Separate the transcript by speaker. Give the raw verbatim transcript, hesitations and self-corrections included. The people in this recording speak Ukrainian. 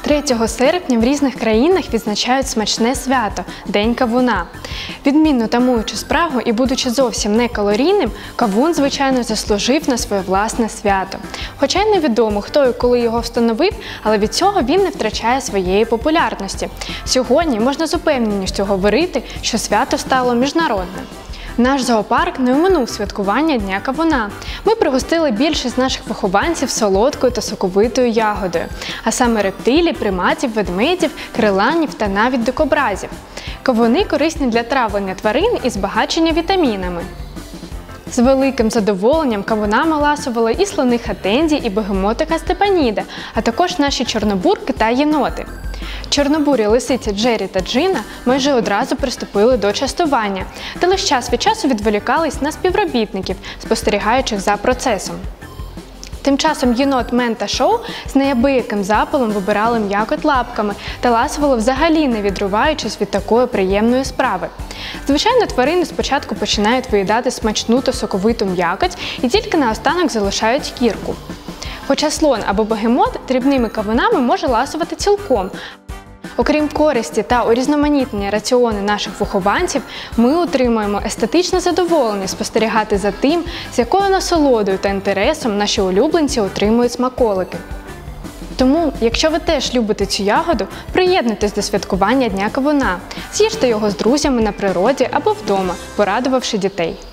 Speaker 1: третього серпня в різних країнах відзначають смачне свято – День кавуна. Відмінно тамуючи спрагу і будучи зовсім не калорійним, кавун, звичайно, заслужив на своє власне свято. Хоча й невідомо, хто і коли його встановив, але від цього він не втрачає своєї популярності. Сьогодні можна з упевненістю говорити, що свято стало міжнародним. Наш зоопарк не оминув святкування Дня кавуна. Ми пригостили більшість наших вихованців солодкою та соковитою ягодою, а саме рептилій, приматів, ведмедів, криланів та навіть дикобразів. Кавуни корисні для травлення тварин і збагачення вітамінами. З великим задоволенням кавунами ласували і слони Хатензі, і бегемотика Степаніда, а також наші чорнобурки та єноти. Чорнобурі лисиці Джері та Джина майже одразу приступили до частування, та лише час від часу відволікались на співробітників, спостерігаючих за процесом. Тим часом єнот Мен та Шоу з неабияким запалом вибирали м'якоть лапками та ласували взагалі не відриваючись від такої приємної справи. Звичайно, тварини спочатку починають виїдати смачну та соковиту м'якоть і тільки наостанок залишають кірку. Хоча слон або бегемот дрібними кавунами може ласувати цілком. Окрім користі та урізноманітнення раціону наших вихованців, ми отримуємо естетичне задоволення спостерігати за тим, з якою насолодою та інтересом наші улюбленці отримують смаколики. Тому, якщо ви теж любите цю ягоду, приєднуйтесь до святкування Дня кавуна, з'їжте його з друзями на природі або вдома, порадувавши дітей.